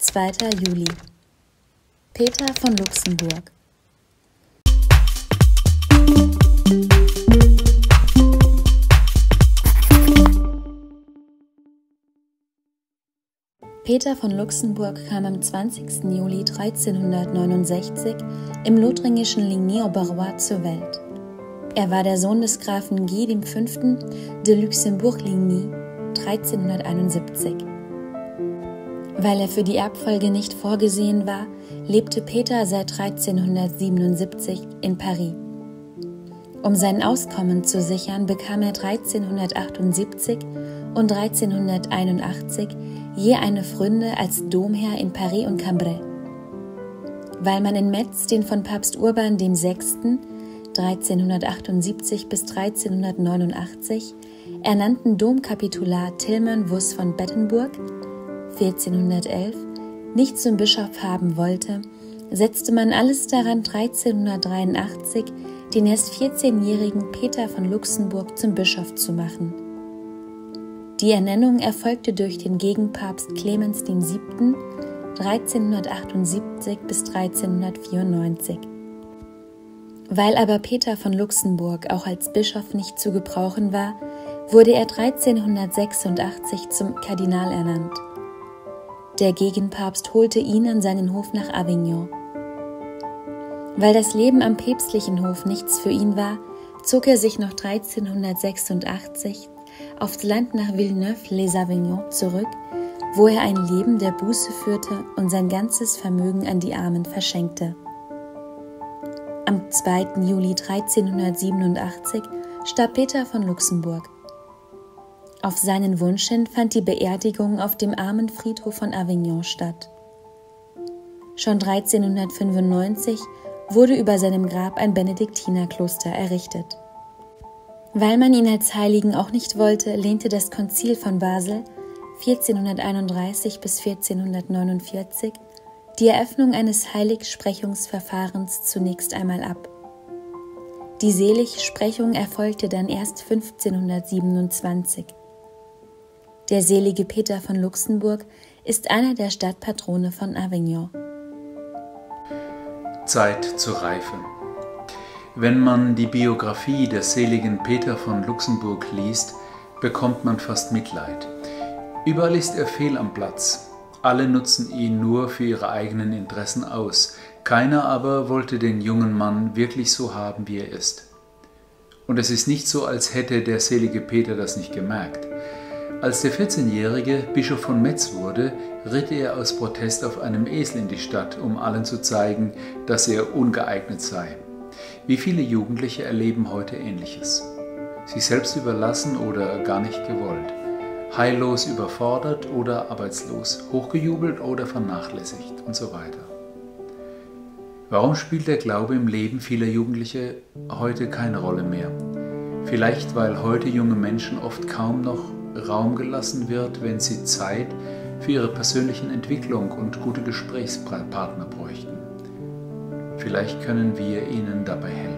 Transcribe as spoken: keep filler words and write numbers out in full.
zweiter Juli. Peter von Luxemburg. Peter von Luxemburg kam am zwanzigsten Juli dreizehnhundertneunundsechzig im lothringischen Ligny-Auberois zur Welt. Er war der Sohn des Grafen Guy der Fünfte de Luxembourg-Ligny dreizehnhunderteinundsiebzig. Weil er für die Erbfolge nicht vorgesehen war, lebte Peter seit dreizehnhundertsiebenundsiebzig in Paris. Um sein Auskommen zu sichern, bekam er dreizehnhundertachtundsiebzig und dreizehnhunderteinundachtzig je eine Pfründe als Domherr in Paris und Cambrai. Weil man in Metz den von Papst Urban der Sechste dreizehnhundertachtundsiebzig bis dreizehnhundertneunundachtzig ernannten Domkapitular Tilman Wuss von Bettenburg vierzehnhundertelf nicht zum Bischof haben wollte, setzte man alles daran, dreizehnhundertdreiundachtzig den erst vierzehnjährigen Peter von Luxemburg zum Bischof zu machen. Die Ernennung erfolgte durch den Gegenpapst Clemens der Siebte dreizehnhundertachtundsiebzig bis dreizehnhundertvierundneunzig. Weil aber Peter von Luxemburg auch als Bischof nicht zu gebrauchen war, wurde er dreizehnhundertsechsundachtzig zum Kardinal ernannt. Der Gegenpapst holte ihn an seinen Hof nach Avignon. Weil das Leben am päpstlichen Hof nichts für ihn war, zog er sich noch dreizehnhundertsechsundachtzig aufs Land nach Villeneuve-les-Avignon zurück, wo er ein Leben der Buße führte und sein ganzes Vermögen an die Armen verschenkte. Am zweiten Juli dreizehnhundertsiebenundachtzig starb Peter von Luxemburg. Auf seinen Wunsch hin fand die Beerdigung auf dem Armenfriedhof von Avignon statt. Schon dreizehnhundertfünfundneunzig wurde über seinem Grab ein Benediktinerkloster errichtet. Weil man ihn als Heiligen auch nicht wollte, lehnte das Konzil von Basel vierzehnhunderteinunddreißig bis vierzehnhundertneunundvierzig die Eröffnung eines Heiligsprechungsverfahrens zunächst einmal ab. Die Seligsprechung erfolgte dann erst fünfzehnhundertsiebenundzwanzig. Der selige Peter von Luxemburg ist einer der Stadtpatrone von Avignon. Zeit zur Reife. Wenn man die Biografie des seligen Peter von Luxemburg liest, bekommt man fast Mitleid. Überall ist er fehl am Platz. Alle nutzen ihn nur für ihre eigenen Interessen aus. Keiner aber wollte den jungen Mann wirklich so haben, wie er ist. Und es ist nicht so, als hätte der selige Peter das nicht gemerkt. Als der vierzehnjährige Bischof von Metz wurde, ritt er aus Protest auf einem Esel in die Stadt, um allen zu zeigen, dass er ungeeignet sei. Wie viele Jugendliche erleben heute Ähnliches? Sich selbst überlassen oder gar nicht gewollt, heillos überfordert oder arbeitslos, hochgejubelt oder vernachlässigt und so weiter. Warum spielt der Glaube im Leben vieler Jugendliche heute keine Rolle mehr? Vielleicht, weil heute junge Menschen oft kaum noch Raum gelassen wird, wenn sie Zeit für ihre persönliche Entwicklung und gute Gesprächspartner bräuchten. Vielleicht können wir ihnen dabei helfen.